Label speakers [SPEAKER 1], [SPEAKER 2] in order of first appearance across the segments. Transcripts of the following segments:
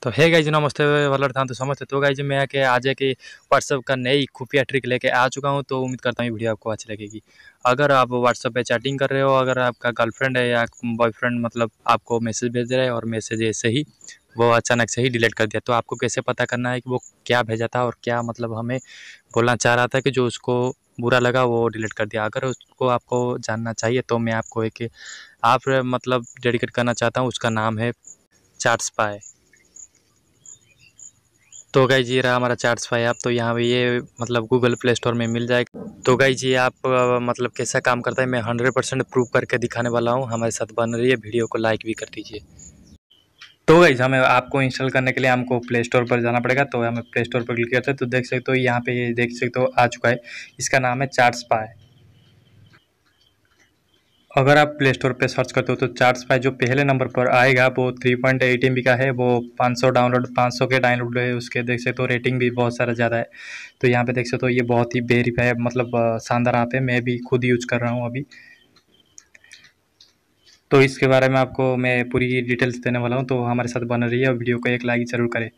[SPEAKER 1] तो hey guys नमस्ते वालर था तो समझते तो गाइज मैं आके आज के व्हाट्सअप का नई खुफिया ट्रिक लेके आ चुका हूँ। तो उम्मीद करता हूँ ये वीडियो आपको अच्छी लगेगी। अगर आप व्हाट्सअप पे चैटिंग कर रहे हो, अगर आपका गर्लफ्रेंड है या बॉयफ्रेंड मतलब आपको मैसेज भेज रहा है और मैसेज ऐसे ही वो अचानक से ही डिलीट कर दिया, तो आपको कैसे पता करना है कि वो क्या भेजा था और क्या मतलब हमें बोलना चाह रहा था कि जो उसको बुरा लगा वो डिलीट कर दिया। अगर उसको आपको जानना चाहिए तो मैं आपको एक आप मतलब डेडिकेट करना चाहता हूँ। उसका नाम है चैट स्पाई। तो गाइज ये रहा हमारा चैट स्पाई ऐप। तो यहाँ पे ये मतलब गूगल प्ले स्टोर में मिल जाएगा। तो गाइज ये आप मतलब कैसा काम करता है मैं 100% प्रूव करके दिखाने वाला हूँ। हमारे साथ बन रही है, वीडियो को लाइक भी कर दीजिए। तो गाइज हमें आपको इंस्टॉल करने के लिए हमको प्ले स्टोर पर जाना पड़ेगा। तो हमें प्ले स्टोर पर क्लिक करते हैं तो देख सकते हो यहाँ पे ये देख सकते हो आ चुका है। इसका नाम है चैट स्पाई। अगर आप प्ले स्टोर पे सर्च करते हो तो चैट स्पाई जो पहले नंबर पर आएगा वो 3.8 MB का है। वो 500 के डाउनलोड है उसके। देख सकते हो रेटिंग भी बहुत सारा ज़्यादा है। तो यहाँ पे देख सकते हो ये बहुत ही वेरीफाई मतलब शानदार ऐप है। मैं भी खुद यूज कर रहा हूँ अभी। तो इसके बारे में आपको मैं पूरी डिटेल्स देने वाला हूँ। तो हमारे साथ बन रही है और वीडियो को एक लाइक ज़रूर करें।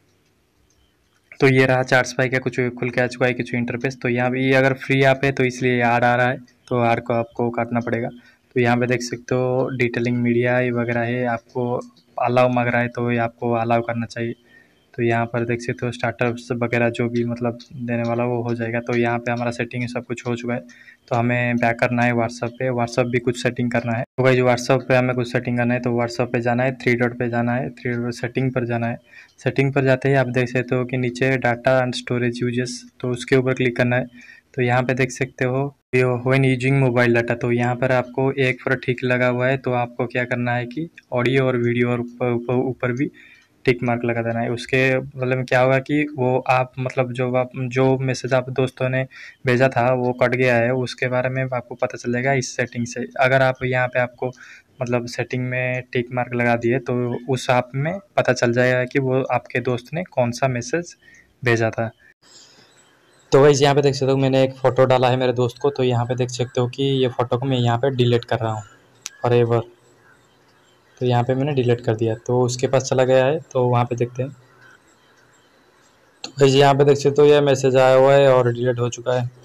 [SPEAKER 1] तो ये रहा चैट स्पाई का कुछ खुल के आ चुका है कुछ इंटरफेस। तो यहाँ पे ये अगर फ्री ऐप है तो इसलिए ऐड आ रहा है, तो ऐड को आपको काटना पड़ेगा। तो यहाँ पे देख सकते हो डिटेलिंग मीडिया वगैरह है, आपको अलाउ मांग रहा है तो ये आपको अलाउ करना चाहिए। तो यहाँ पर देख सकते हो स्टार्टअप्स वगैरह जो भी मतलब देने वाला वो हो जाएगा। तो यहाँ पे हमारा सेटिंग सब कुछ हो चुका है। तो हमें बैक करना है व्हाट्सअप पे, व्हाट्सअप भी कुछ सेटिंग करना है। तो भाई जो व्हाट्सअप पे हमें कुछ सेटिंग करना है तो व्हाट्सअप पे जाना है, थ्री डॉट पे जाना है, थ्री डॉट सेटिंग पर जाना है। सेटिंग पर जाते ही आप देख सकते हो कि नीचे डाटा एंड स्टोरेज यूजेस, तो उसके ऊपर क्लिक करना है। तो यहाँ पे देख सकते हो व्हेन यूजिंग मोबाइल डाटा, तो यहाँ पर आपको एक पर ठीक लगा हुआ है। तो आपको क्या करना है कि ऑडियो और वीडियो और ऊपर भी टिक मार्क लगा देना है। उसके मतलब क्या होगा कि वो आप मतलब जो मैसेज आप दोस्तों ने भेजा था वो कट गया है, उसके बारे में आपको पता चल जाएगा इस सेटिंग से। अगर आप यहाँ पे आपको मतलब सेटिंग में टिक मार्क लगा दिए तो उस ऐप में पता चल जाएगा कि वो आपके दोस्त ने कौन सा मैसेज भेजा था। तो वैसे यहाँ पे देख सकते हो मैंने एक फ़ोटो डाला है मेरे दोस्त को। तो यहाँ पे देख सकते हो कि ये फ़ोटो को मैं यहाँ पे डिलीट कर रहा हूँ फॉरएवर। तो यहाँ पे मैंने डिलीट कर दिया तो उसके पास चला गया है। तो वहाँ पे देखते हैं। तो वैसे यहाँ पे देख सकते हो यह मैसेज आया हुआ है और डिलीट हो चुका है।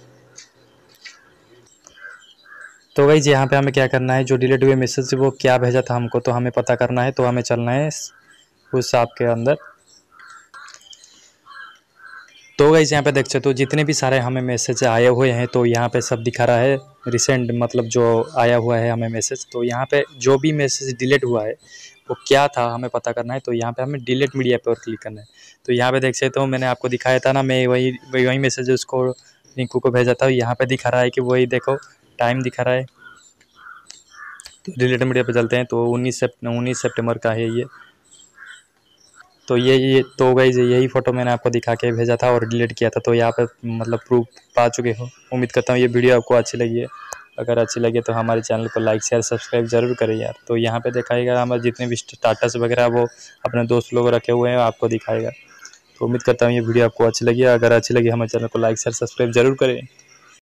[SPEAKER 1] तो गाइज यहाँ पे हमें क्या करना है, जो डिलीट हुए मैसेज से वो क्या भेजा था हमको तो हमें पता करना है। तो हमें चलना है उस ऐप के अंदर। तो गाइज यहाँ पे देख सकते हो जितने भी सारे हमें मैसेज आए हुए हैं तो यहाँ पे सब दिखा रहा है रिसेंट मतलब जो आया हुआ है हमें मैसेज। तो यहाँ पे जो भी मैसेज डिलीट हुआ है वो क्या था हमें पता करना है। तो यहाँ पे हमें डिलीट मीडिया पर क्लिक करना है। तो यहाँ पे देख सकते हो मैंने आपको दिखाया था ना, मैं वही मैसेज उसको रिंकू को भेजा था। यहाँ पे दिखा रहा है कि वही देखो टाइम दिखा रहा है। तो डिलीट मीडिया पे चलते हैं। तो 19 सितंबर का है ये। तो ये तो गाइस यही फ़ोटो मैंने आपको दिखा के भेजा था और डिलीट किया था। तो यहाँ पे मतलब प्रूफ पा चुके हो। उम्मीद करता हूँ ये वीडियो आपको अच्छी लगी है। अगर अच्छी लगी तो हमारे चैनल को लाइक शेयर सब्सक्राइब जरूर करें यार। तो यहाँ पे दिखाएगा हमारे जितने भी स्टाटस वगैरह वो अपने दोस्त लोग रखे हुए हैं आपको दिखाएगा। तो उम्मीद करता हूँ ये वीडियो आपको अच्छी लगी है। अगर अच्छी लगी हमारे चैनल को लाइक शेयर सब्सक्राइब जरूर करें।